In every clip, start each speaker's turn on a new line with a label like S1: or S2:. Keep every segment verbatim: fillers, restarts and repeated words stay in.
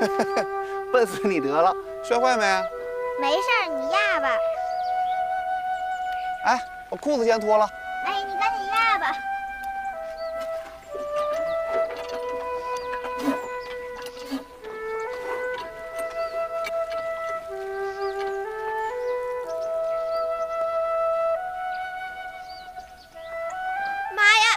S1: 笨死你得了，摔坏没？
S2: 没事儿，你压吧。
S1: 哎，我裤子先脱了。
S2: 哎，你赶紧压吧。妈呀！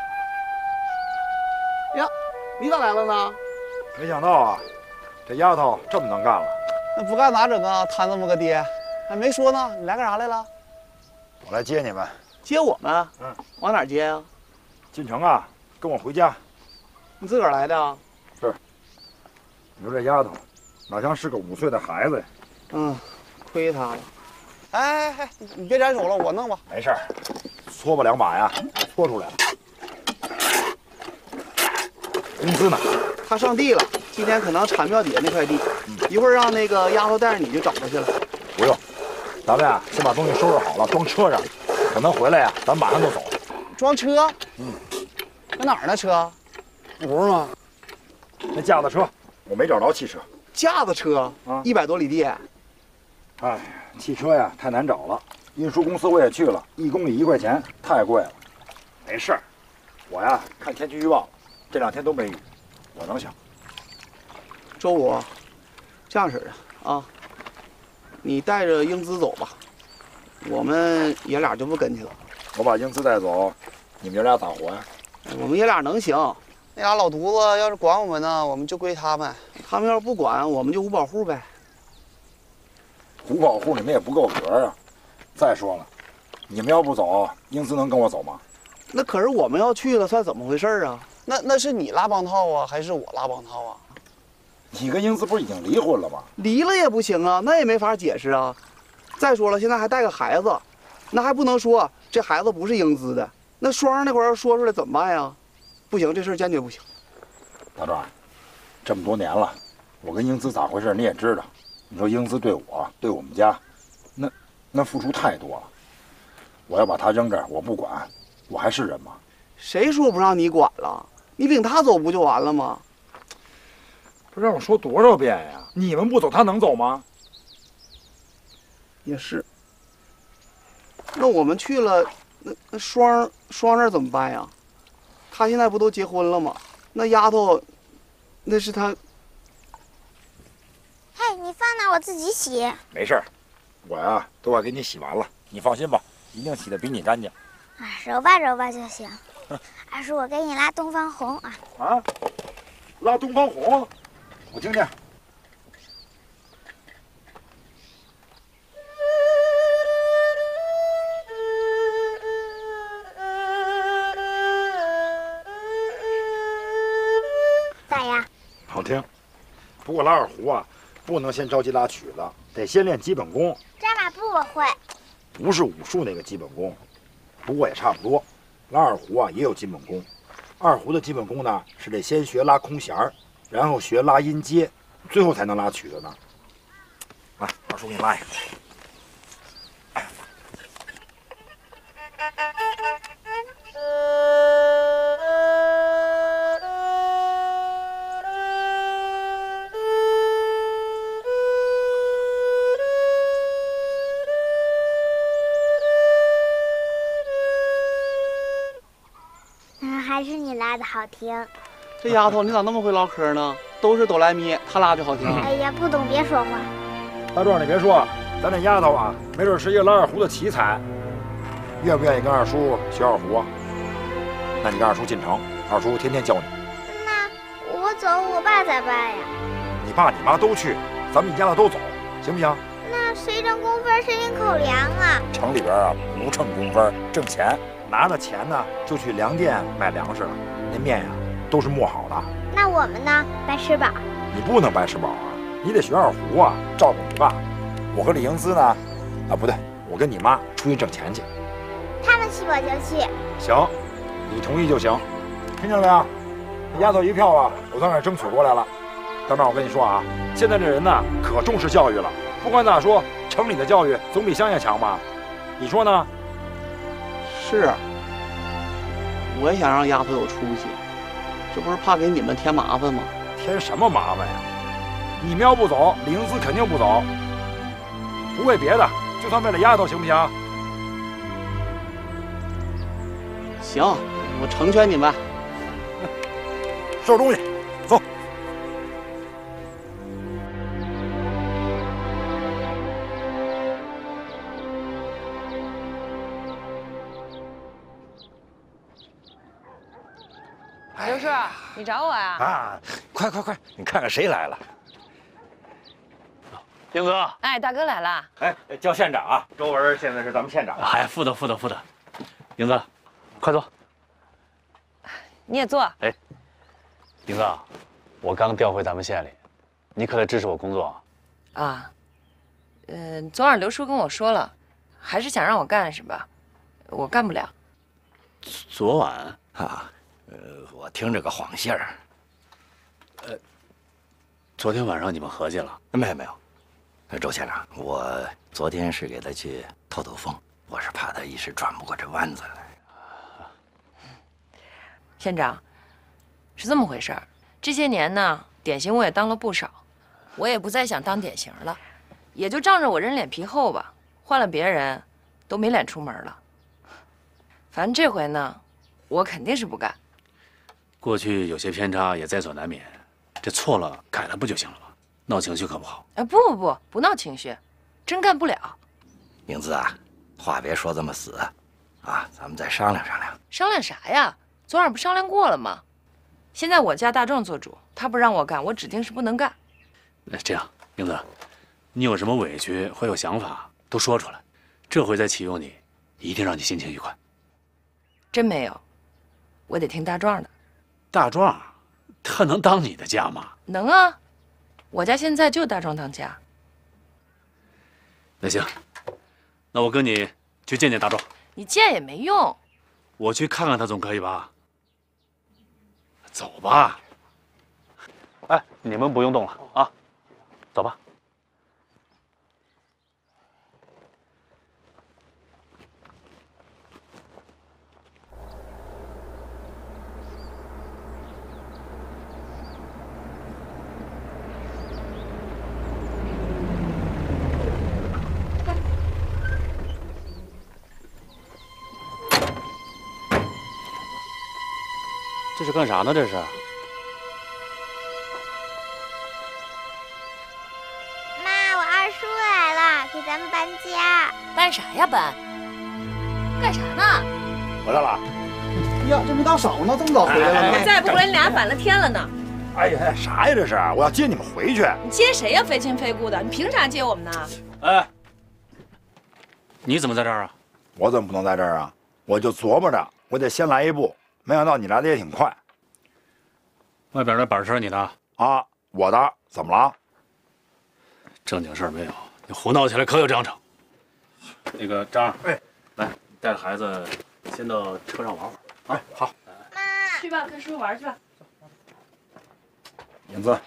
S1: 呀，你咋来了呢？
S3: 没想到啊，这丫头这么能干了。
S1: 那不干咋整啊？摊这么个爹，还没说呢。你来干啥来了？
S3: 我来接你们。
S1: 接我们？
S3: 嗯。
S1: 往哪儿接呀？
S3: 进城啊，跟我回家。
S1: 你自个儿来的啊？
S3: 是。你说这丫头，哪像是个五岁的孩子呀？
S1: 嗯，亏她了。哎哎哎，你别沾手了，我弄吧。
S3: 没事儿，搓吧两把呀，搓出来了。工资呢？
S1: 他上地了，今天可能铲庙底下那块地，嗯、一会儿让那个丫头带着你去找他去了。
S3: 不用，咱们呀先把东西收拾好了，装车上，等他回来呀，咱马上就走。
S1: 装车？
S3: 嗯，
S1: 搁哪儿呢？车？那不是吗？
S3: 那架子车，我没找着汽车。
S1: 架子车啊，一百多里地。
S3: 哎，汽车呀太难找了，运输公司我也去了，一公里一块钱，太贵了。没事儿，我呀看天气预报，这两天都没雨，我能行。
S1: 周五，这样式的啊，你带着英姿走吧，我们爷俩就不跟去了。
S3: 我把英姿带走，你们爷俩咋活呀？
S1: 我们爷俩能行。那俩老犊子要是管我们呢，我们就归他们；他们要是不管，我们就无保护呗。
S3: 无保护你们也不够格啊！再说了，你们要不走，英姿能跟我走吗？
S1: 那可是我们要去了，算怎么回事啊？那那是你拉帮套啊，还是我拉帮套啊？
S3: 你跟英姿不是已经离婚了吗？
S1: 离了也不行啊，那也没法解释啊。再说了，现在还带个孩子，那还不能说这孩子不是英姿的。那双那会儿要说出来怎么办呀？不行，这事坚决不行。
S3: 大壮，这么多年了，我跟英姿咋回事你也知道。你说英姿对我、对我们家，那那付出太多了。我要把她扔这儿，我不管，我还是人吗？
S1: 谁说不让你管了？你领他走不就完了吗？
S3: 不让我说多少遍呀？你们不走，他能走吗？
S1: 也是。那我们去了，那那双双那怎么办呀？他现在不都结婚了吗？那丫头，那是他。
S2: 嘿，你放那，我自己洗。
S3: 没事儿，我呀都快给你洗完了，你放心吧，一定洗得比你干净。
S2: 啊，揉吧揉吧就行。二叔，我给你拉东方红啊。
S3: 啊？拉东方红？我听听。
S2: 咋样？
S3: 好听。不过拉二胡啊，不能先着急拉曲子，得先练基本功。
S2: 扎马步我会。
S3: 不是武术那个基本功，不过也差不多。拉二胡啊也有基本功。二胡的基本功呢，是得先学拉空弦儿，然后学拉音阶，最后才能拉曲子呢。来，二叔给你拉一个。
S2: 还是你拉的好听。
S1: 这丫头，你咋那么会唠嗑呢？都是哆来咪，她拉就好听。
S2: 哎呀，不懂别说话。
S3: 大壮，你别说，咱这丫头啊，没准是一个拉二胡的奇才。愿不愿意跟二叔学二胡啊？那你跟二叔进城，二叔天天教你。
S2: 那我走，我爸咋办呀？
S3: 你爸你妈都去，咱们一家子都走，行不行？
S2: 那谁挣工分谁领口粮啊？
S3: 城里边啊不称工分，挣钱。拿了钱呢，就去粮店买粮食了。那面呀，都是磨好的。
S2: 那我们呢？白吃饱？
S3: 你不能白吃饱啊！你得学二胡啊，照顾你爸。我和李英姿呢，啊不对，我跟你妈出去挣钱去。
S2: 他们去我就去。
S3: 行，你同意就行。听见了没有？丫头一票啊，我从那儿争取过来了。大壮，我跟你说啊，现在这人呢，可重视教育了。不管咋说，城里的教育总比乡下强吧？你说呢？
S1: 是，我也想让丫头有出息，这不是怕给你们添麻烦吗？
S3: 添什么麻烦呀？ 你们要不走，李英姿肯定不走。不为别的，就算为了丫头，行不行？
S1: 行，我成全你们。
S3: 收拾东西，走。
S4: 刘叔，你找我呀？
S5: 啊，快快快，你看看谁来了？
S6: 英子，
S4: 哎，大哥来了。
S5: 哎，叫县长啊，周文现在是咱们县长。
S6: 哎，副的副的副的，英子，快坐。
S4: 你也坐。
S6: 哎，英子，我刚调回咱们县里，你可得支持我工作
S4: 啊。啊，嗯，昨晚刘叔跟我说了，还是想让我干是吧？我干不了。
S6: 昨晚
S5: 啊，呃，我听着个谎信儿。
S6: 呃，昨天晚上你们合计了？
S5: 没有没有。周县长，我昨天是给他去透透风，我是怕他一时转不过这弯子来。
S4: 县长，是这么回事儿。这些年呢，典型我也当了不少，我也不再想当典型了，也就仗着我人脸皮厚吧。换了别人，都没脸出门了。反正这回呢，我肯定是不干。
S6: 过去有些偏差也在所难免，这错了改了不就行了吗？闹情绪可不好。
S4: 哎，不不不，不闹情绪，真干不了。
S5: 英子啊，话别说这么死，啊，咱们再商量商量。
S4: 商量啥呀？昨晚不商量过了吗？现在我家大壮做主，他不让我干，我指定是不能干。
S6: 那这样，英子，你有什么委屈或有想法都说出来，这回再启用你，一定让你心情愉快。
S4: 真没有，我得听大壮的。
S6: 大壮，他能当你的家吗？
S4: 能啊，我家现在就大壮当家。
S6: 那行，那我跟你去见见大壮。
S4: 你见也没用，
S6: 我去看看他总可以吧？走吧。哎，你们不用动了啊，走吧。这是干啥呢？这是？
S2: 妈，我二叔来了，给咱们搬家。
S4: 搬啥呀搬？干啥呢？
S3: 回来了。
S1: 呀，这没到晌午呢，这么早回来了呢？
S4: 再不回来，你俩反了天了呢！
S3: 哎呀，啥呀这是？我要接你们回去。
S4: 你接谁呀？非亲非故的，你凭啥接我们呢？
S6: 哎，你怎么在这儿啊？
S3: 我怎么不能在这儿啊？我就琢磨着，我得先来一步。没想到你来的也挺快。
S6: 外边那板车你的？
S3: 啊，我的，怎么了？
S6: 正经事儿没有，你胡闹起来可有章程。那个张，哎，来，带着孩子先到车上玩会儿。
S3: 哎，好。
S2: 妈，
S4: 去吧，跟叔叔玩去吧。
S3: 英子，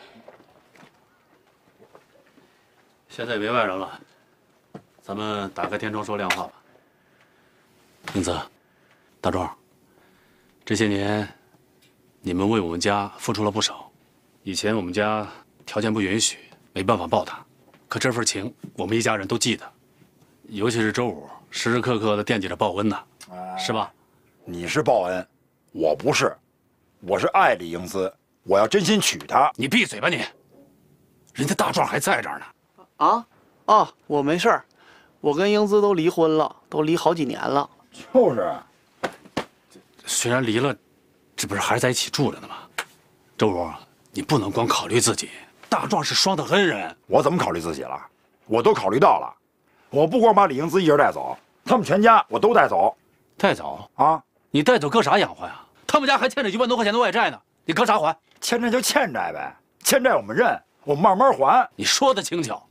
S6: 现在也没外人了，咱们打开天窗说亮话吧。英子，大壮，这些年你们为我们家付出了不少。以前我们家条件不允许，没办法报答，可这份情我们一家人都记得，尤其是周五，时时刻刻的惦记着报恩呢，
S3: 哎
S6: 是吧？
S3: 你是报恩，我不是，我是爱李英姿，我要真心娶她。
S6: 你闭嘴吧你！人家大壮还在这儿呢。
S1: 啊啊，我没事儿，我跟英姿都离婚了，都离好几年了。
S3: 就是，
S6: 虽然离了，这不是还是在一起住着呢吗？周五，你不能光考虑自己，大壮是双的恩人。
S3: 我怎么考虑自己了？我都考虑到了，我不光把李英姿一人带走，他们全家我都带走。
S6: 带走
S3: 啊？
S6: 你带走搁啥养活呀？他们家还欠着一万多块钱的外债呢，你搁啥还？
S3: 欠债就欠债呗，欠债我们认，我们慢慢还。
S6: 你说的轻巧。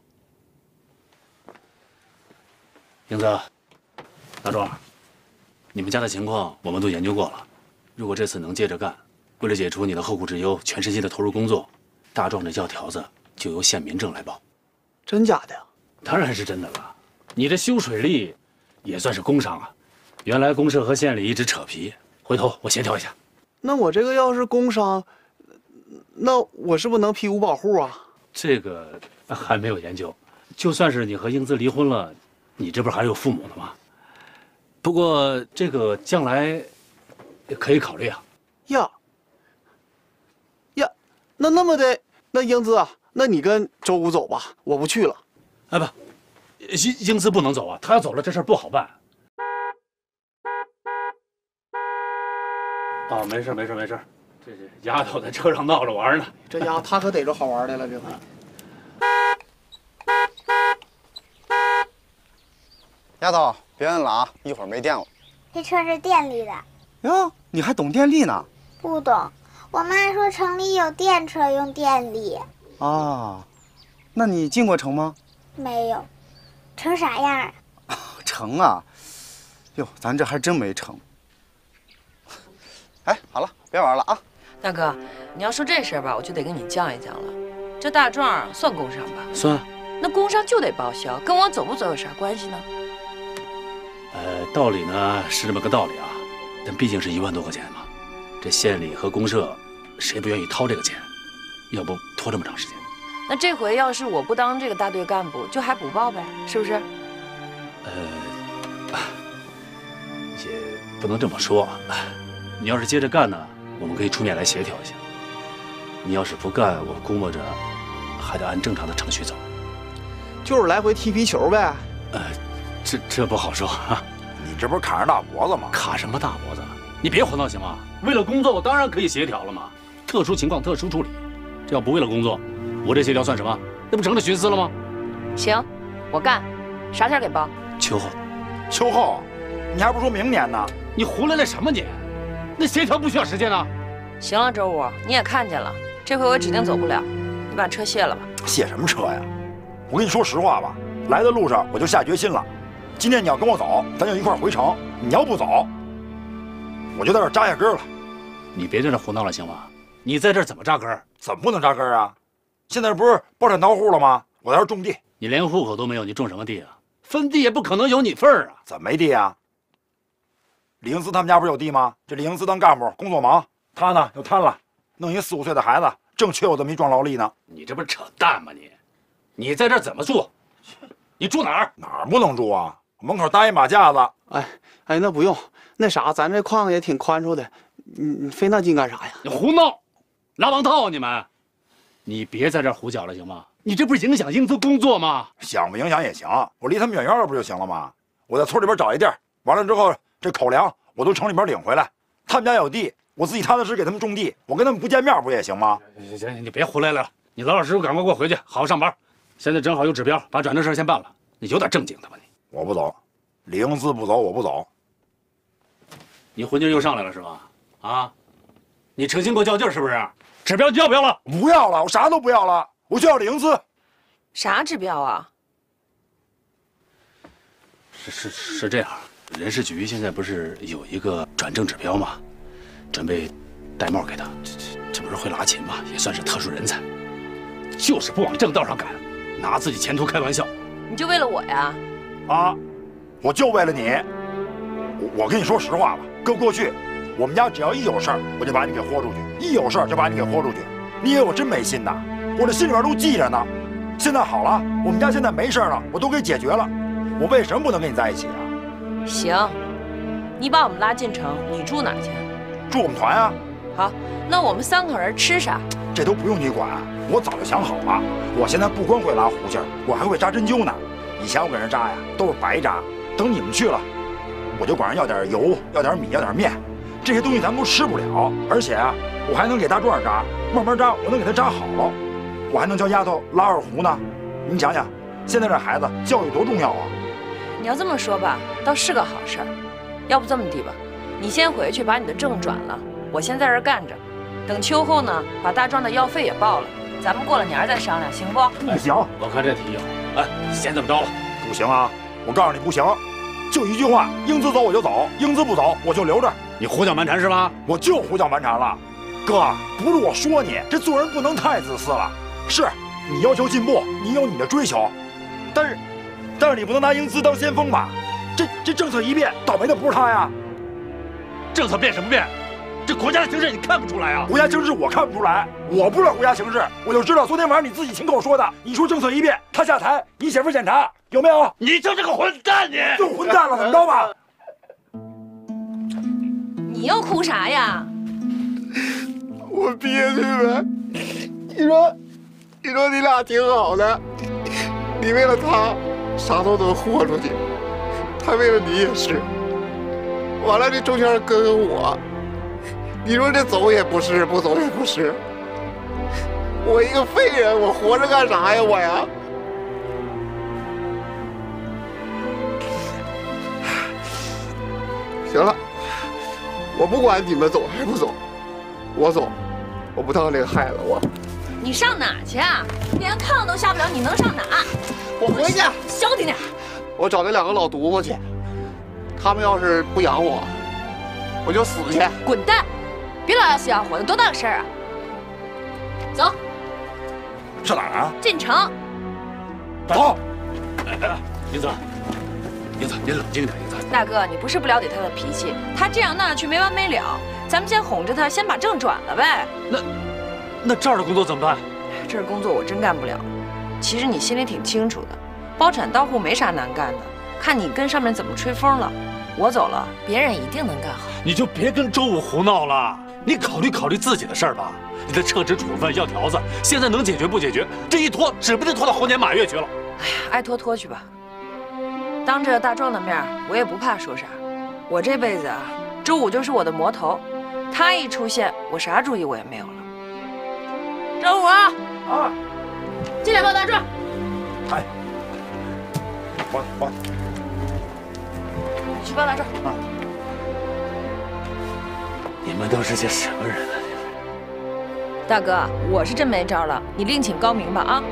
S6: 英子，大壮，你们家的情况我们都研究过了，如果这次能接着干，为了解除你的后顾之忧，全身心的投入工作，大壮的药条子就由县民政来报。
S1: 真假的呀？
S6: 当然是真的了。你这修水利也算是工伤啊。原来公社和县里一直扯皮，回头我协调一下。
S1: 那我这个要是工伤，那我是不是能批五保户啊？
S6: 这个还没有研究。就算是你和英姿离婚了，你这不是还有父母呢吗？不过这个将来也可以考虑啊。
S1: 呀呀，那那么的，那英姿啊，那你跟周武走吧，我不去了。
S6: 哎不，英英姿不能走啊，她要走了这事儿不好办。哦，没事没事没事，这这丫头在车上闹着玩呢。
S1: 这家伙他可逮着好玩的了，这回。
S7: 丫头，别摁了啊，一会儿没电了。
S2: 这车是电力的。
S7: 哟，你还懂电力呢？
S2: 不懂，我妈说城里有电车用电力。
S7: 啊，那你进过城吗？
S2: 没有，成啥样啊？
S7: 城啊，哟，咱这还真没城。哎，好了，别玩了啊。
S4: 大哥，你要说这事儿吧，我就得跟你犟一犟了。这大壮算工伤吧？
S6: 算。
S4: 那工伤就得报销，跟我走不走有啥关系呢？
S6: 呃，道理呢是这么个道理啊，但毕竟是一万多块钱嘛，这县里和公社谁不愿意掏这个钱？要不拖这么长时间？
S4: 那这回要是我不当这个大队干部，就还补报呗，是不是？
S6: 呃，也不能这么说。你要是接着干呢，我们可以出面来协调一下。你要是不干，我估摸着还得按正常的程序走。
S1: 就是来回踢皮球呗。
S6: 呃，这这不好说啊。
S3: 你这不是卡着大脖子吗？
S6: 卡什么大脖子？你别胡闹行吗？为了工作，我当然可以协调了嘛。特殊情况特殊处理。这要不为了工作，我这协调算什么？那不成了徇私了吗？
S4: 行，我干。啥天给报？
S6: 秋后。
S3: 秋后，你还不说明年呢？
S6: 你胡来了什么你？那协调不需要时间啊。
S4: 行了，周武，你也看见了，这回我指定走不了，你把车卸了吧。
S3: 卸什么车呀？我跟你说实话吧，来的路上我就下决心了，今天你要跟我走，咱就一块回城；你要不走，我就在这儿扎下根了。
S6: 你别在这胡闹了行吗？你在这儿怎么扎根？
S3: 怎么不能扎根啊？现在不是包产到户了吗？我在这儿种地。
S6: 你连户口都没有，你种什么地啊？分地也不可能有你份儿啊！
S3: 怎么没地啊？李英姿他们家不是有地吗？这李英姿当干部工作忙，他呢又贪了，弄一四五岁的孩子，正缺我这么一壮劳力呢。
S6: 你这不是扯淡吗你？你在这儿怎么住？你住哪儿？
S3: 哪儿不能住啊？门口搭一马架子。
S1: 哎哎，那不用，那啥，咱这矿也挺宽敞的，你你费那劲干啥呀？
S6: 你胡闹，拉帮套啊你们！你别在这儿胡搅了行吗？你这不是影响英姿工作吗？
S3: 想不影响也行，我离他们远远的不就行了吗？我在村里边找一地儿，完了之后这口粮我都城里边领回来。他们家有地，我自己踏踏实实给他们种地，我跟他们不见面不也行吗？
S6: 行行，你别胡来了，你老老实实赶快给我回去，好好上班。现在正好有指标，把转正事先办了。你有点正经的吧你？
S3: 我不走，李英姿不走，我不走。
S6: 你魂劲又上来了是吧？啊，你诚心给我较劲是不是？指标你要不要了？
S3: 不要了，我啥都不要了，我就要李英姿。
S4: 啥指标啊？
S6: 是是是这样，人事局现在不是有一个转正指标吗？准备戴帽给他，这这这不是会拉琴吗？也算是特殊人才，就是不往正道上赶，拿自己前途开玩笑。
S4: 你就为了我呀？
S3: 啊，我就为了你。我我跟你说实话吧，搁过去，我们家只要一有事儿，我就把你给豁出去；一有事儿就把你给豁出去。你以为我真没心呐？我这心里边都记着呢。现在好了，我们家现在没事了，我都给解决了。我为什么不能跟你在一起啊？
S4: 行，你把我们拉进城，你住哪儿去？
S3: 住我们团啊。
S4: 好，那我们三口人吃啥？
S3: 这都不用你管，我早就想好了。我现在不光会拉胡琴，我还会扎针灸呢。以前我给人扎呀，都是白扎。等你们去了，我就管人要点油，要点米，要点面，这些东西咱们都吃不了。而且啊，我还能给大壮扎，慢慢扎，我能给他扎好了。我还能教丫头拉二胡呢。你想想，现在这孩子教育多重要啊！
S4: 你要这么说吧，倒是个好事儿。要不这么地吧，你先回去把你的证转了，我先在这儿干着。等秋后呢，把大壮的药费也报了，咱们过了年再商量，行不？
S3: 不行，
S6: 我看这提议，哎，先这么着了。
S3: 不行啊！我告诉你不行，就一句话，英姿走我就走，英姿不走我就留着。
S6: 你胡搅蛮缠是吧？
S3: 我就胡搅蛮缠了，哥，不是我说你，这做人不能太自私了。是你要求进步，你有你的追求，但是，但是你不能拿英姿当先锋吧？这这政策一变，倒霉的不是他呀。
S6: 政策变什么变？这这国家的形势你看不出来啊？
S3: 国家形势我看不出来，我不知道国家形势，我就知道昨天晚上你自己亲口说的，你说政策一变，他下台，你写份检查，有没有？
S6: 你就是个混蛋，你
S3: 就混蛋了，怎么着吧？
S4: 你又哭啥呀？
S1: 我憋屈呗。你说，你说你俩挺好的，你为了他啥都能豁出去，他为了你也是。完了，这中间跟跟我，你说这走也不是，不走也不是。我一个废人，我活着干啥呀？我呀。行了，我不管你们走还是不走，我走，我不当这个害了我。
S4: 你上哪去啊？连炕都下不了，你能上哪？
S1: 我回去，
S4: 消停点。
S1: 我找那两个老犊子去，他们要是不养我，我就死去。
S4: 滚蛋！别老要死要活的，多大个事儿啊！走，
S3: 上哪儿啊？
S4: 进城。
S3: 走。
S6: 哎哎，英子，英子，你冷静点，英子。
S4: 大哥，你不是不了解他的脾气，他这样那样去没完没了，咱们先哄着他，先把证转了呗。
S6: 那那这儿的工作怎么办？
S4: 这儿工作我真干不了。其实你心里挺清楚的，包产到户没啥难干的，看你跟上面怎么吹风了。我走了，别人一定能干好。
S6: 你就别跟周武胡闹了，你考虑考虑自己的事儿吧。你的撤职处分要条子，现在能解决不解决？这一拖，指不定拖到猴年马月去了。
S4: 哎呀，爱拖拖去吧。当着大壮的面，我也不怕说啥。我这辈子啊，周武就是我的魔头，他一出现，我啥主意我也没有了。周武啊，
S3: 啊，
S4: 进来抱大壮。
S3: 哎，我我
S4: 你去抱大壮。
S6: 啊，你们都是些什么人啊？
S4: 大哥，我是真没招了，你另请高明吧啊！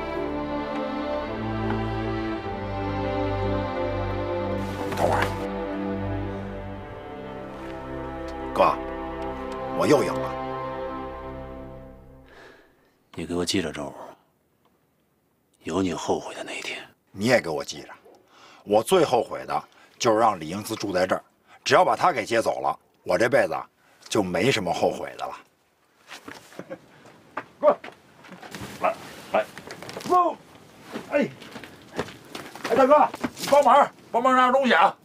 S3: 等会儿，哥，我又赢了。
S6: 你给我记着，周武，有你后悔的那一天。
S3: 你也给我记着，我最后悔的就是让李英姿住在这儿，只要把她给接走了，我这辈子就没什么后悔的了。过来，来，走！哎，哎，大哥，你帮忙，帮忙拿点东西啊！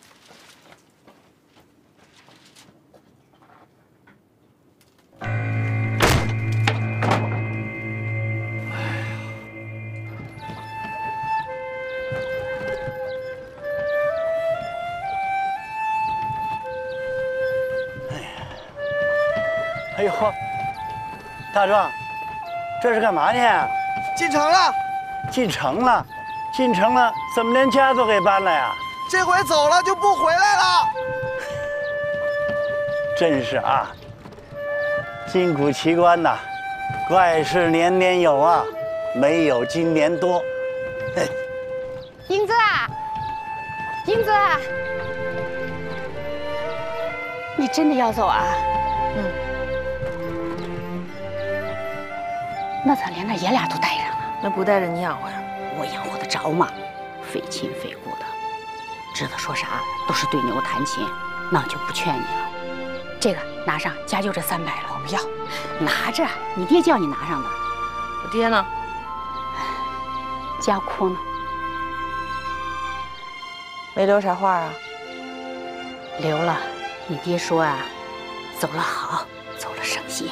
S8: 哎呦，大壮，这是干嘛呢？
S1: 进城了，
S8: 进城了，进城了，怎么连家都给搬了呀？
S1: 这回走了就不回来了。
S8: 真是啊，金谷奇观呐，怪事年年有啊，没有今年多。嘿，
S2: 英子啊，英子啊，你真的要走啊？
S4: 嗯。
S9: 那咋连那爷俩都带上了？
S4: 那不带着你养活呀？
S9: 我养活得着吗？费亲费故的，知道说啥都是对牛弹琴，那就不劝你了。这个拿上，家就这三百了。
S4: 我不要，
S9: 拿着，你爹叫你拿上的。
S4: 我爹呢？
S9: 家哭呢？
S4: 没留啥话啊？
S9: 留了。你爹说啊，走了好，走了省心。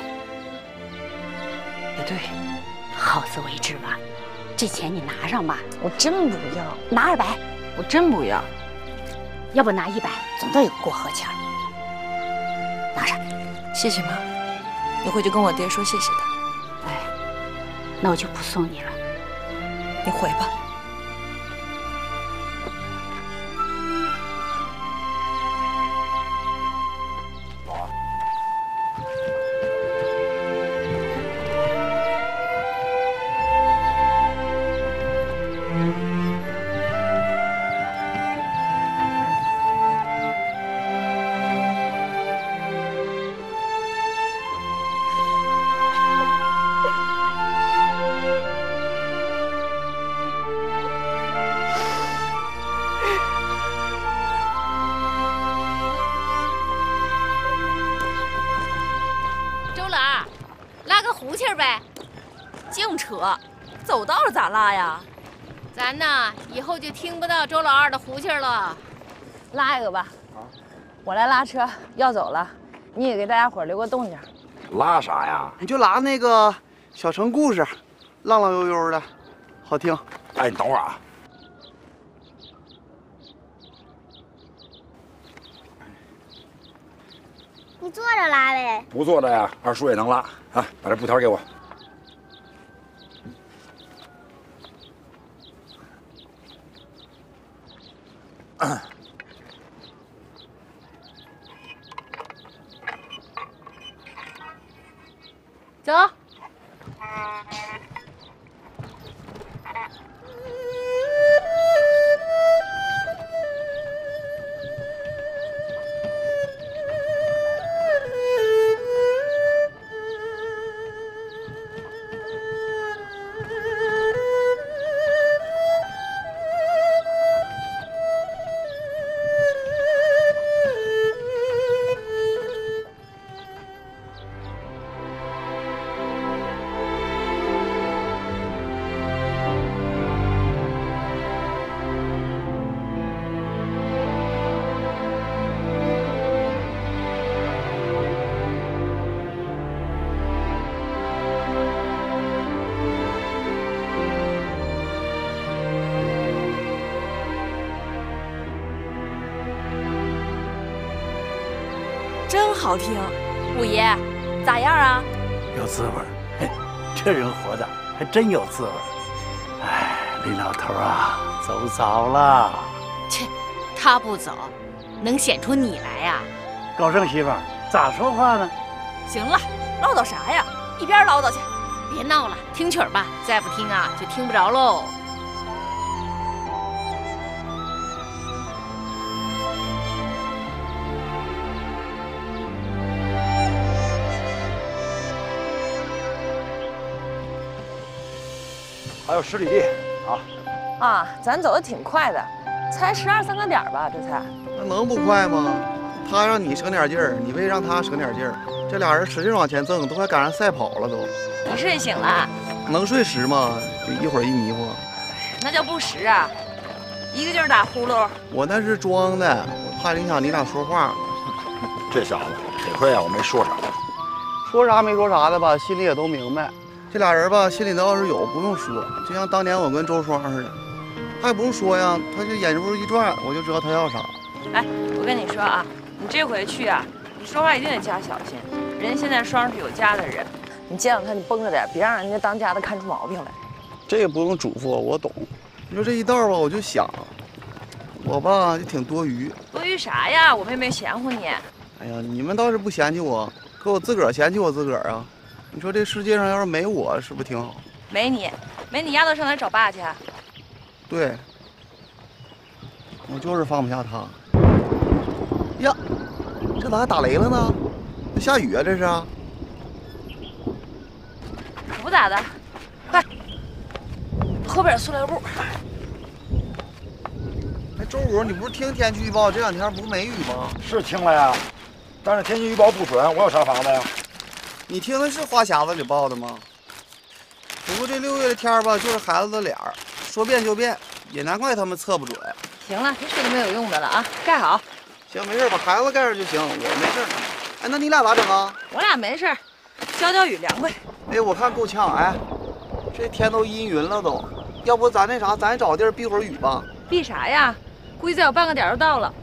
S4: 也对，
S9: 好自为之吧。这钱你拿上吧。
S4: 我真不要。
S9: 拿二百。
S4: 我真不要。
S9: 要不拿一百，总得有个过河钱。拿上。
S4: 谢谢妈，你回去跟我爹说谢谢他。
S9: 哎，那我就不送你了。
S4: 你回吧。
S10: 拉个胡气儿呗。净扯，走道了咋拉呀？咱呐，以后就听不到周老二的胡气儿了。
S4: 拉一个吧。啊，我来拉车，要走了，你也给大家伙留个动静。
S3: 拉啥呀？
S7: 你就拉那个小城故事，浪浪悠悠的，好听。
S3: 哎，你等会儿啊。
S2: 你坐着拉呗。
S3: 不坐着呀，二叔也能拉啊！把这布条给我。
S10: 走。真好听，五爷，咋样啊？
S8: 有滋味儿，嘿，这人活的还真有滋味儿。哎，李老头啊，走早了。
S10: 切，他不走，能显出你来呀？
S8: 高胜媳妇儿咋说话呢？
S10: 行了，唠叨啥呀？一边唠叨去，别闹了，听曲儿吧。再不听啊，就听不着喽。
S3: 还有十里地啊！
S4: 啊，咱走的挺快的，才十二三个点吧，这才。
S7: 那能不快吗？他让你省点劲儿，你为让他省点劲儿，这俩人使劲往前挣，都快赶上赛跑了都。
S4: 你睡醒了？
S7: 能睡实吗？就一会儿一迷糊。
S4: 那叫不实啊，一个劲儿打呼噜。
S7: 我那是装的，我怕影响你俩说话。
S3: 这小子，得亏啊，我没说啥。
S7: 说啥没说啥的吧，心里也都明白。这俩人吧，心里头要是有，不用说，就像当年我跟周双似的，他也不用说呀，他就眼珠一转，我就知道他要啥。
S4: 哎，我跟你说啊，你这回去啊，你说话一定得加小心。人现在双是有家的人，你见到他你绷着点，别让人家当家的看出毛病来。
S7: 这个不用嘱咐，我懂。你说这一道吧，我就想，我吧就挺多余。
S4: 多余啥呀？我们也没嫌乎你。
S7: 哎呀，你们倒是不嫌弃我，可我自个儿嫌弃我自个儿啊。你说这世界上要是没我，是不是挺好？
S4: 没你，没你丫头上哪找爸去？
S7: 对，我就是放不下他。呀，这咋还打雷了呢？这下雨啊，这是？
S4: 可不咋的，快，后边有塑料布。
S7: 哎，周五，你不是听天气预报这两天不没雨吗？
S3: 是听了呀，但是天气预报不准，我有啥法子呀？
S7: 你听的是花匣子里报的吗？不过这六月的天吧，就是孩子的脸儿，说变就变，也难怪他们测不准。
S4: 行了，别说那没有用的了啊，盖好。
S7: 行，没事，把孩子盖上就行，我没事。哎，那你俩咋整啊？
S4: 我俩没事，浇浇雨凉快。
S7: 哎，我看够呛。哎，这天都阴云了都，要不咱那啥，咱找个地儿避会儿雨吧？
S4: 避啥呀？估计再有半个点就到了。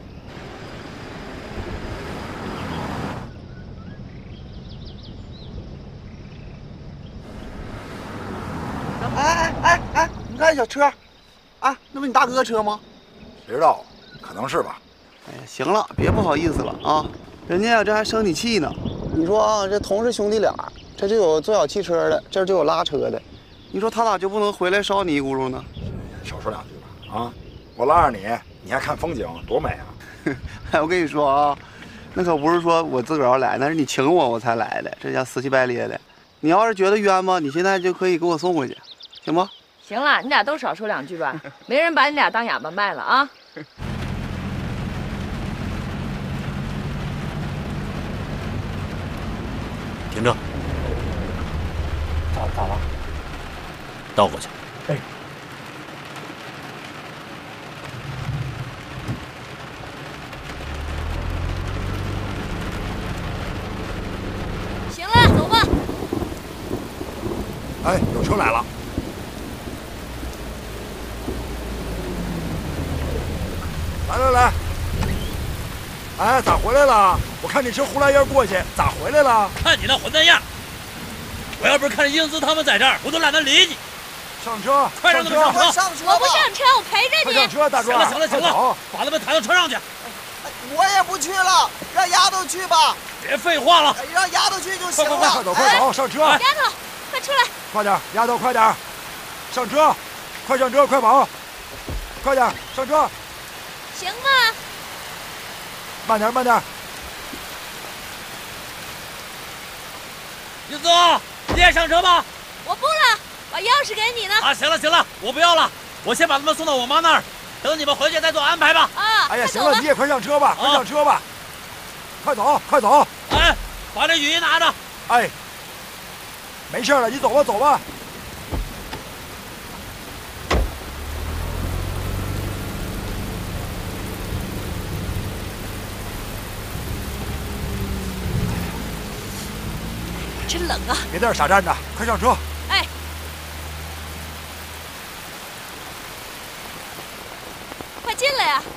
S7: 哎哎哎哎，你看小车，啊，那不你大哥车吗？
S3: 谁知道，可能是吧。
S7: 哎呀，行了，别不好意思了啊，人家呀这还生你气呢。你说啊，这同是兄弟俩，这就有做小汽车的，这就有拉车的，你说他咋就不能回来捎你一轱辘呢？
S3: 少说两句吧啊！我拉着你，你还看风景，多美啊！
S7: 哎，我跟你说啊，那可不是说我自个儿要来，那是你请我我才来的，这家死乞白咧的。你要是觉得冤吧，你现在就可以给我送回去，行不？
S4: 行了，你俩都少说两句吧，没人把你俩当哑巴卖了啊！
S6: 停着！
S8: 咋了？
S6: 倒过去。
S8: 哎。
S10: 行了，走吧。
S3: 哎，有车来了。来来来。哎，咋回来了？我看这车呼啦烟过去，咋回来了？
S6: 看你那混蛋样！我要不是看着英姿他们在这儿，我都懒得理你。
S3: 上车，
S6: 快让他们上车！
S7: 上车！
S10: 我不上车，我陪着你。
S3: 快上车，大壮！
S6: 行了行了行了，把他们抬到车上去。
S7: 我也不去了，让丫头去吧。
S6: 别废话了，
S7: 让丫头去就行了。
S3: 快快快走快走，上车！
S10: 丫头，快出来！
S3: 快点，丫头快点，上车！快上车，快跑！快点上车！
S10: 行吗？
S3: 慢点慢点。
S6: 英姿，你也上车吧。
S10: 我不了，把钥匙给你呢。
S6: 啊，行了行了，我不要了，我先把他们送到我妈那儿，等你们回去再做安排吧。
S10: 啊，
S3: 哎呀，行了，你也快上车吧，快上车吧，快走快走。
S6: 哎，把这雨衣拿着。
S3: 哎，没事了，你走吧走吧。
S10: 真冷啊！
S3: 别在这傻站着，快上车！
S10: 哎，快进来呀！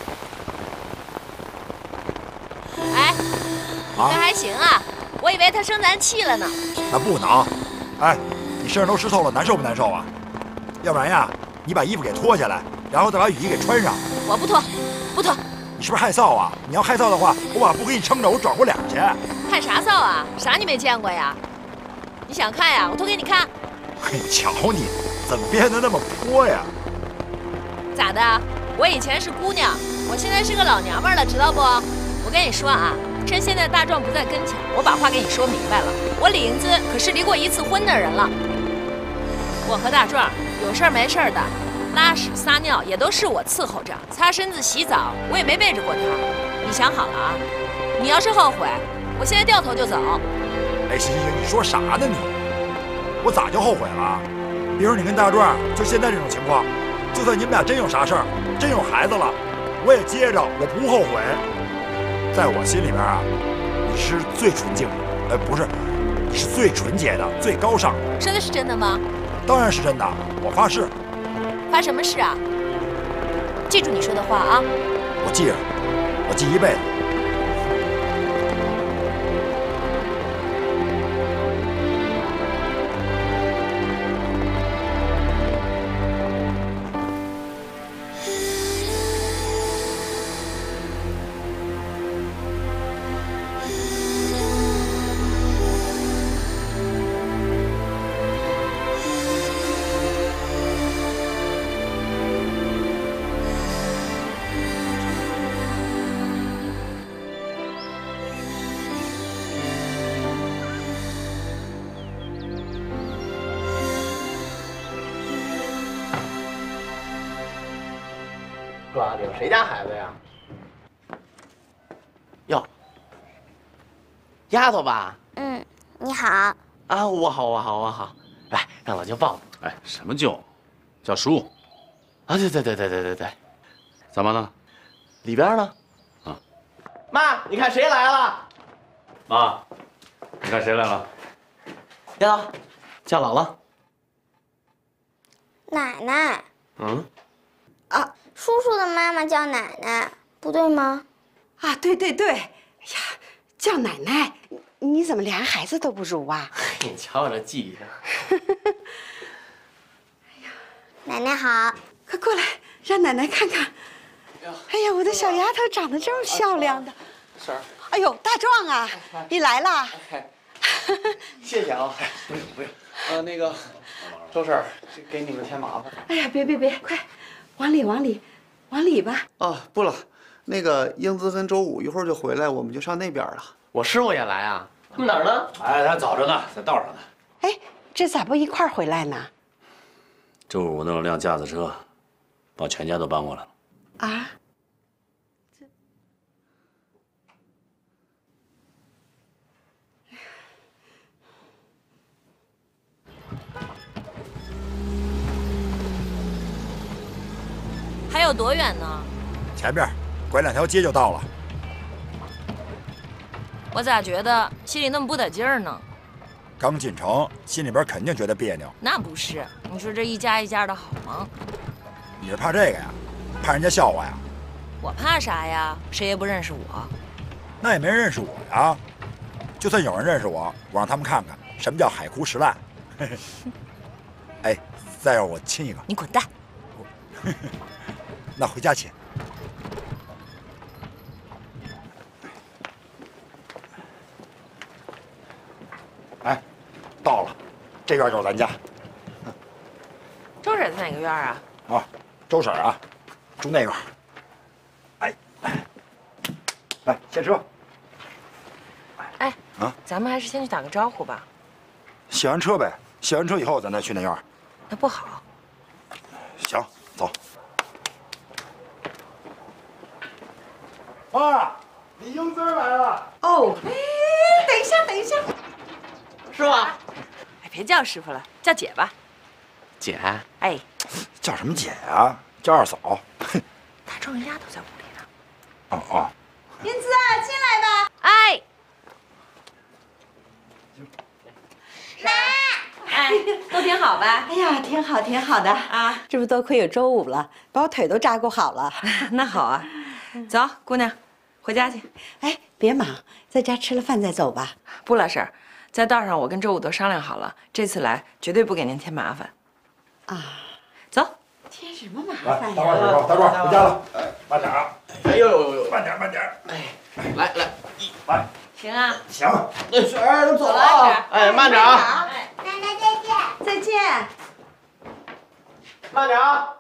S10: 哎，你这还行啊，我以为他生咱气了呢。
S3: 那不能。哎，你身上都湿透了，难受不难受啊？要不然呀，你把衣服给脱下来，然后再把雨衣给穿上。
S10: 我不脱，不脱。
S3: 你是不是害臊啊？你要害臊的话，我把布给你撑着，我转过脸去。
S10: 看啥臊啊？啥你没见过呀？你想看呀？我脱给你看。
S3: 嘿，瞧你，怎么变得那么泼呀？
S10: 咋的？我以前是姑娘，我现在是个老娘们了，知道不？我跟你说啊，趁现在大壮不在跟前，我把话给你说明白了。我李英姿可是离过一次婚的人了。我和大壮有事儿没事儿的，拉屎撒尿也都是我伺候着，擦身子洗澡我也没背着过他。你想好了啊？你要是后悔，我现在掉头就走。
S3: 哎，行行行，你说啥呢你？我咋就后悔了？比如你跟大壮，就现在这种情况，就算你们俩真有啥事儿，真有孩子了，我也接着，我不后悔。在我心里边啊，你是最纯净的，呃，不是，你是最纯洁的，最高尚。
S10: 说的是真的吗？
S3: 当然是真的，我发誓。
S10: 发什么誓啊？记住你说的话啊！
S3: 我记着，我记一辈子。
S11: 哥，领谁家孩子呀？哟，丫头吧？
S2: 嗯，你好。
S11: 啊，我好，我好，我好。来，让老舅抱抱。
S6: 哎，什么舅？叫叔。
S11: 啊，对对对对对对对。
S6: 咱妈呢？
S11: 里边呢？
S6: 啊。
S11: 妈，你看谁来了？
S6: 妈，你看谁来了？
S11: 丫头，叫姥姥。
S2: 奶奶。
S11: 嗯。
S2: 啊，叔叔的妈妈叫奶奶，不对吗？
S12: 啊，对对对，哎呀，叫奶奶，你怎么连孩子都不如啊？
S11: 你瞧我这记性。
S2: 哎呀，奶奶好，
S12: 快过来，让奶奶看看。哎呀，我的小丫头长得这么漂亮的。
S11: 婶儿。
S12: 哎呦，大壮啊，你来啦！
S11: 谢谢啊。不用不用。呃，那个，周婶儿，给你们添麻烦。
S12: 哎呀，别别别，快，往里往里，往里吧。
S7: 哦，不了，那个英姿跟周武一会儿就回来，我们就上那边了。
S11: 我师傅也来啊？他们哪儿呢？
S6: 哎，他早着呢，在道上呢。
S12: 哎，这咋不一块儿回来呢？
S6: 周五弄了辆架子车，把全家都搬过来了。
S12: 啊？
S10: 有多远呢？
S3: 前面拐两条街就到了。
S10: 我咋觉得心里那么不得劲儿呢？
S3: 刚进城，心里边肯定觉得别扭。
S10: 那不是，你说这一家一家的好吗？
S3: 你是怕这个呀？怕人家笑话呀？
S10: 我怕啥呀？谁也不认识我。
S3: 那也没人认识我呀。就算有人认识我，我让他们看看什么叫海枯石烂。哎，再让我亲一个。
S10: 你滚蛋！
S3: 那回家亲。哎，到了，这院就是咱家。
S10: 周婶在哪个院啊？
S3: 啊，周婶啊，住那院。哎，来下车。
S10: 哎，
S3: 啊，
S10: 咱们还是先去打个招呼吧。
S3: 卸完车呗，卸完车以后咱再去那院。
S10: 那不好。
S3: 行，走。妈，你英姿来了。
S12: 哦，哎，等一下，等一下，
S11: 是吧？
S10: 哎，别叫师傅了，叫姐吧。
S11: 姐，
S10: 哎，
S3: 叫什么姐呀？叫二嫂。
S10: 大壮人家都在屋里呢。
S3: 哦哦。
S12: 英姿啊，进来吧。
S10: 哎。
S12: 来。
S10: 哎，都挺好吧？
S12: 哎呀，挺好，挺好的啊！这不多亏有周五了，把我腿都照顾好了。
S10: 那好啊，走，姑娘，回家去。
S12: 哎，别忙，在家吃了饭再走吧。
S10: 不了，婶儿，在道上我跟周五都商量好了，这次来绝对不给您添麻烦。
S12: 啊，
S10: 走。
S12: 添什么麻
S3: 来，
S12: 烦
S3: 大壮
S12: 呀？
S3: 大壮回家了。哎，慢点啊！
S11: 哎呦呦呦，
S3: 慢点慢点。
S11: 哎，来来，一
S3: 来。
S10: 行啊。
S3: 行。
S11: 那婶儿，咱走了
S10: 啊。
S11: 哎，慢点啊。
S2: 奶奶再见。
S12: 再见。
S11: 慢点啊。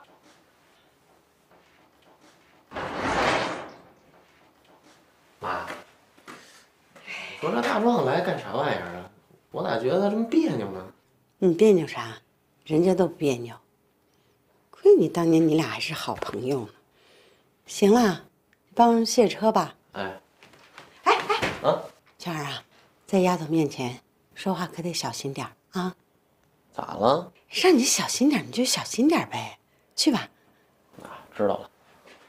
S11: 妈，说这大壮来干啥玩意儿啊？我咋觉得他这么别扭呢？
S12: 你别扭啥？人家都别扭。亏你当年你俩还是好朋友呢。行了，帮人卸车吧。
S11: 哎，
S12: 哎哎，
S11: 啊，
S12: 娟儿啊，在丫头面前说话可得小心点儿啊。
S11: 咋了？
S12: 让你小心点，你就小心点呗。去吧。
S11: 啊，知道了。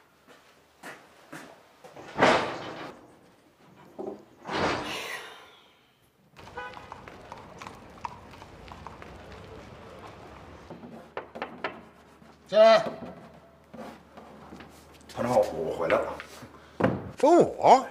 S1: 进来。
S3: 团长，我我回来了。
S1: 周五。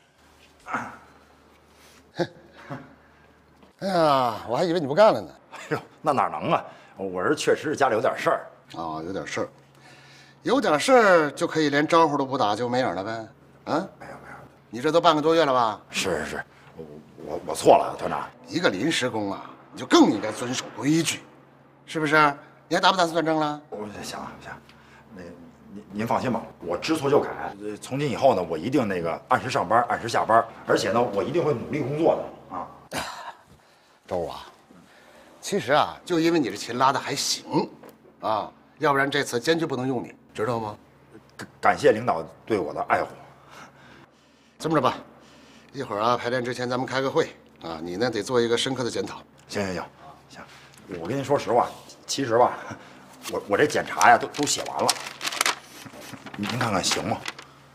S1: 哎呀，我还以为你不干了呢。
S3: 哎呦，那哪能啊？我是确实是家里有点事儿。
S1: 啊，有点事儿，有点事儿就可以连招呼都不打就没影了呗？啊？没有没有，你这都半个多月了吧？
S3: 是是是，我我我错了，团长。
S1: 一个临时工啊，你就更应该遵守规矩，是不是？你还打不打算转正了？
S3: 我想想，那您您放心吧，我知错就改。从今以后呢，我一定那个按时上班，按时下班，而且呢，我一定会努力工作的啊。
S1: 周啊，其实啊，就因为你这琴拉的还行，啊，要不然这次坚决不能用你，知道吗？
S3: 感感谢领导对我的爱护。
S1: 这么着吧，一会儿啊排练之前咱们开个会啊，你呢得做一个深刻的检讨。
S3: 行行行行，我跟您说实话，其实吧，我我这检查呀都都写完了，您看看行吗？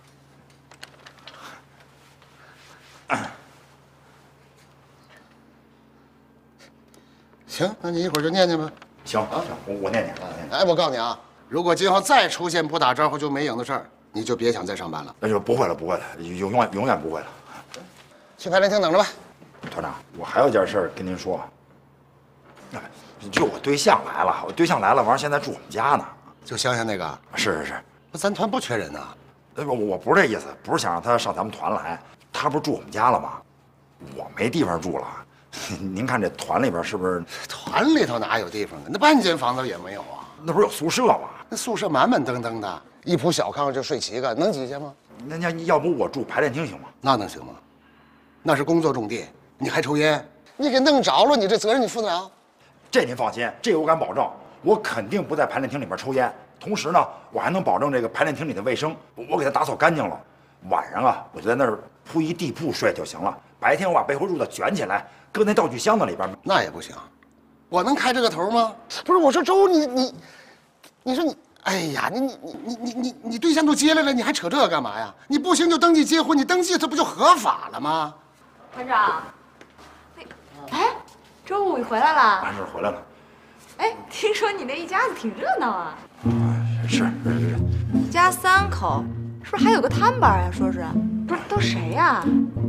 S1: 行，那你一会儿就念念吧。
S3: 行啊，行，我我念念。
S1: 哎，我告诉你啊，如果今后再出现不打招呼就没影的事儿，你就别想再上班了。
S3: 那就不会了，不会了，永永远永远不会了。
S1: 去排练厅等着吧。
S3: 团长，我还有件事跟您说。就我对象来了，我对象来了，完现在住我们家呢。
S1: 就乡下那个？
S3: 是是是。
S1: 那咱团不缺人呐。
S3: 我我不是这意思，不是想让他上咱们团来，他不是住我们家了吗？我没地方住了。您看这团里边是不是？
S1: 团里头哪有地方啊？那半间房子也没有啊。
S3: 那不是有宿舍吗？
S1: 那宿舍满满登登的，一铺小炕就睡七个，能挤下吗？
S3: 那要要不我住排练厅行吗？
S1: 那能行吗？那是工作重地，你还抽烟？你给弄着了，你这责任你负得了？
S3: 这您放心，这个我敢保证，我肯定不在排练厅里边抽烟。同时呢，我还能保证这个排练厅里的卫生，我给它打扫干净了。晚上啊，我就在那儿铺一地铺睡就行了。白天我把被褥子卷起来，搁那道具箱子里边。
S1: 那也不行，我能开这个头吗？不是，我说周，你你，你说你， 哎呀，你你你你你你你对象都接来了，你还扯这干嘛呀？你不行就登记结婚，你登记这不就合法了吗？
S10: 团长，那哎，周五你回来了？
S3: 完事回来了。
S10: 哎，听说你那一家子挺热闹啊。
S3: 是是。
S10: 一家三口，是不是还有个摊板呀？说是，不是都谁呀？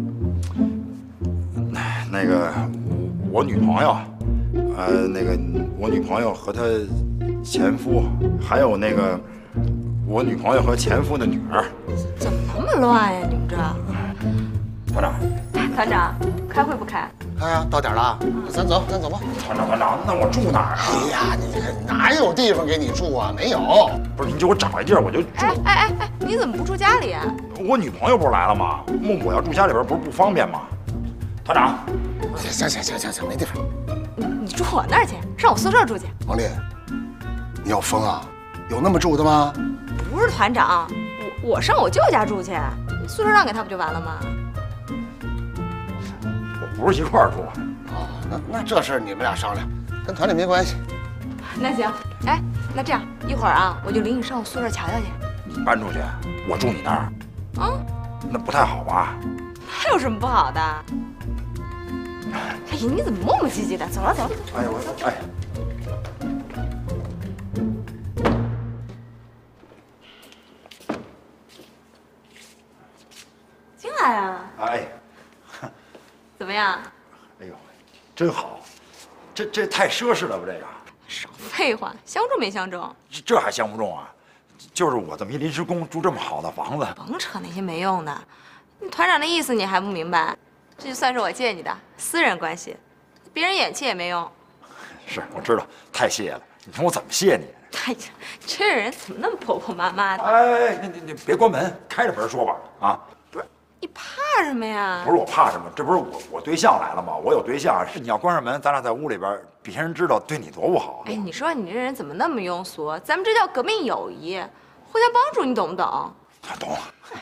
S3: 那个我女朋友，呃，那个我女朋友和她前夫，还有那个我女朋友和前夫的女儿。
S10: 怎么那么乱呀？你们这？
S3: 团长，
S10: 团长，开会不开？
S1: 开呀，到点了，咱走，咱走吧。
S3: 团长，团长，那我住哪儿啊？
S1: 哎呀，你哪有地方给你住啊？没有。
S3: 不是，你就给我找一地儿，我就住。
S10: 哎哎哎哎，你怎么不住家里啊？
S3: 我女朋友不是来了吗？孟母要住家里边，不是不方便吗？团长，
S1: 行行行行行，没地方。
S10: 你你住我那儿去，上我宿舍住去。
S1: 王丽，你要疯啊？有那么住的吗？
S10: 不是团长，我我上我舅家住去，宿舍让给他不就完了吗？
S3: 我不是一块儿住。
S1: 哦，那那这事儿你们俩商量，跟团里没关系。
S10: 那行，哎，那这样一会儿啊，我就领你上我宿舍瞧瞧去。
S3: 你搬出去，我住你那儿。
S10: 啊？
S3: 那不太好吧？
S10: 那有什么不好的？哎呀，你怎么磨磨唧唧的？走了走了。
S3: 哎呦我哎。
S10: 进来啊。
S3: 哎。
S10: 怎么样？
S3: 哎呦，真好，这这太奢侈了吧？这个。
S10: 少废话，相中没相中？
S3: 这这还相不中啊？就是我这么一临时工，住这么好的房子。
S10: 甭扯那些没用的，你团长的意思你还不明白？这就算是我借你的私人关系，别人眼气也没用。
S3: 是，我知道，太谢了。你看我怎么谢你？
S10: 哎呀，这人怎么那么婆婆妈妈的？
S3: 哎，你你你别关门，开着门说吧。啊，
S10: 不是，你怕什么呀？
S3: 不是我怕什么，这不是我我对象来了吗？我有对象，是你要关上门，咱俩在屋里边，别人知道对你多不好。
S10: 哎，你说你这人怎么那么庸俗？咱们这叫革命友谊，互相帮助，你懂不懂？
S3: 懂。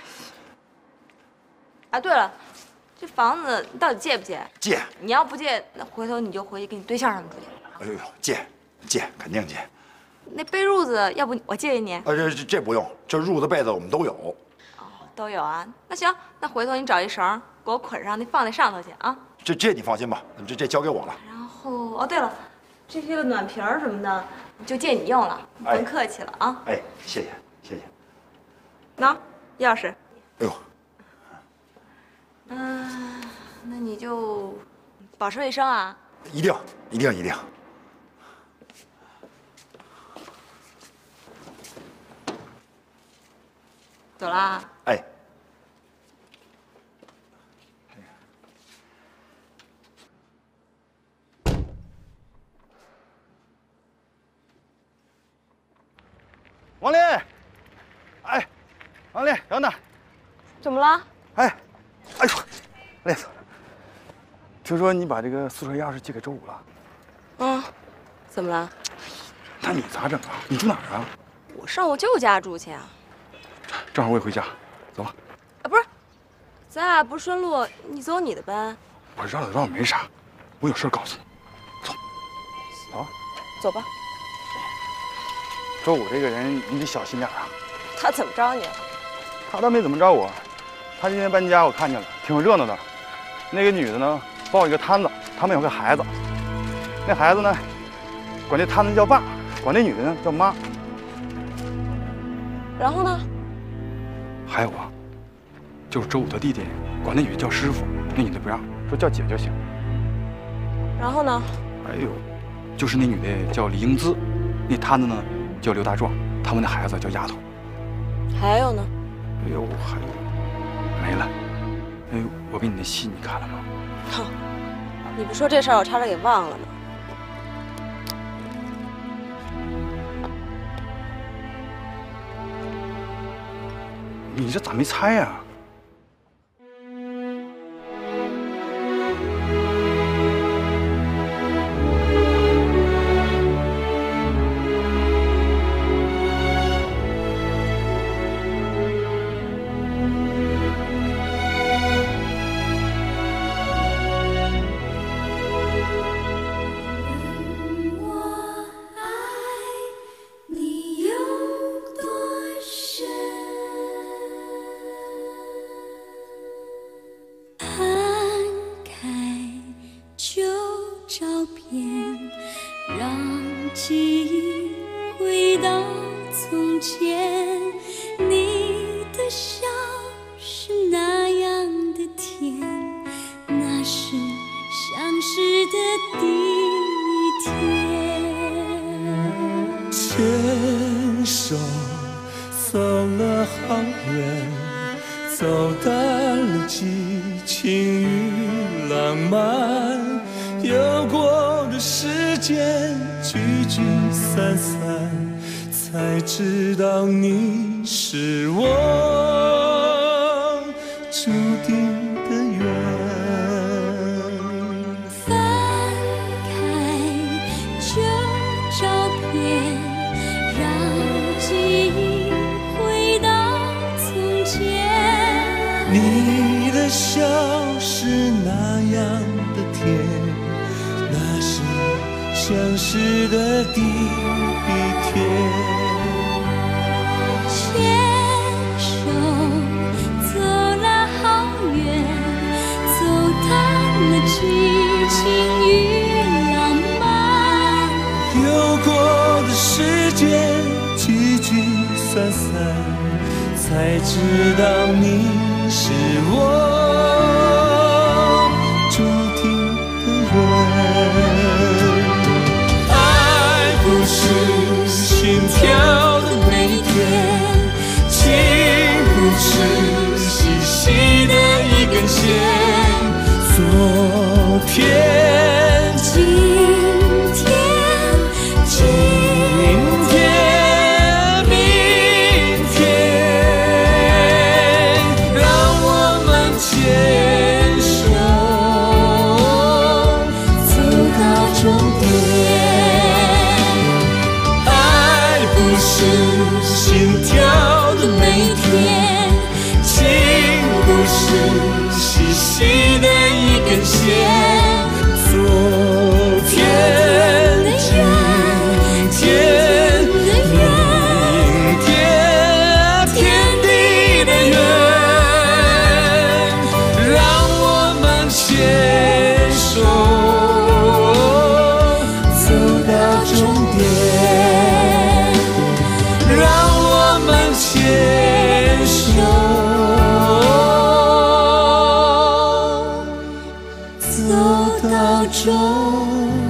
S10: 啊，对了，这房子你到底借不借？
S3: 借。
S10: 你要不借，那回头你就回去跟你对象他们住去。
S3: 哎呦呦，借，借，肯定借。
S10: 那被褥子，要不我借给你？
S3: 呃，这这这不用，这褥子被子我们都有。
S10: 哦，都有啊。那行，那回头你找一绳给我捆上，那放那上头去啊。
S3: 这这你放心吧，这这交给我了。
S10: 然后哦，对了，这些个暖瓶什么的，就借你用了，甭客气了啊。
S3: 哎，谢谢谢谢。
S10: 喏，钥匙。
S3: 哎呦。
S10: 嗯，那你就保持卫生啊。
S3: 一定一定一定。
S10: 走了。
S3: 哎。
S7: 王林，哎，王林，等等。
S10: 怎么了？
S7: 哎，哎呦，累死了。听说你把这个宿舍钥匙借给周五了。
S10: 嗯，怎么了？
S7: 那你咋整啊？你住哪儿啊？
S10: 我上我舅家住去啊。
S7: 正好我也回家，走吧。
S10: 啊，不是，咱俩不是顺路，你走你的呗。
S7: 我绕了绕没啥，我有事告诉你。走，走啊。
S10: 走吧。
S7: 周五这个人，你得小心点啊。
S10: 他怎么着你？
S7: 他倒没怎么着我，他今天搬家我看见了，挺热闹的。那个女的呢，抱一个摊子，他们有个孩子。那孩子呢，管这摊子叫爸，管那女的呢叫妈。
S10: 然后呢？
S7: 还有啊，就是周五他弟弟管那女的叫师傅，那女的不让，说叫姐就行。
S10: 然后呢？
S7: 还有，就是那女的叫李英姿，那摊子呢叫刘大壮，他们那孩子叫丫头。
S10: 还有呢？
S7: 哎呦，还有没了。哎呦，我给你的信你看了吗？
S10: 哼，你不说这事儿，我差点给忘了呢。
S7: 你这咋没猜呀？
S13: 你有照片，让记忆回到从前。你的笑是那样的甜，那是相识的第一天。
S14: 牵手走了好远，走淡了激情与浪漫，有过的时间聚聚散散，才知道你是我注定的缘。
S13: 翻开旧照片，让记忆回到从前。
S14: 你的笑是那样的甜，那是相识的第一天。
S13: 牵手走了好远，走淡了激情与浪漫。
S14: 有过的时间聚聚散散，才知道你是我注定的缘。爱不是心跳的每天，情不是细细的一根线。昨天，
S13: 今天，
S14: 今天，明天，让我们牵手走到终点。爱不是心跳的每天，情不是细细的一根线。昨天，今天，明天，天地的缘，让我们牵手走到终点，让我们牵手走到终